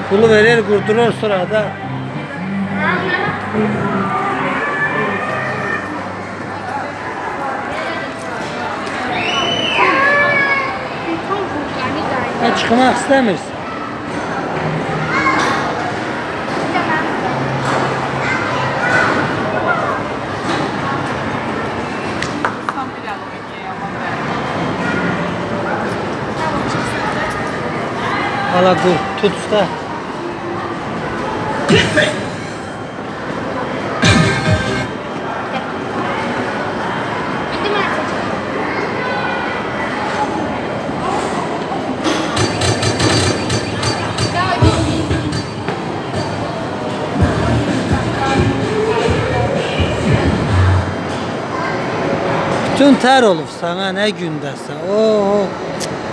Pulu verir, qurdurur sırada. Çıxmaq istəmirsən. Hala dur, tut usta. Bütün tər olub sana, nə gündəsən. Oo.